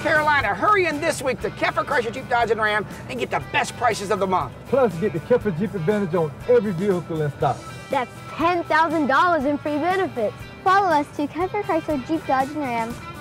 Carolina. Hurry in this week to Keffer Chrysler Jeep Dodge and Ram and get the best prices of the month. Plus, get the Keffer Jeep Advantage on every vehicle in stock. That's $10,000 in free benefits. Follow us to Keffer Chrysler Jeep Dodge and Ram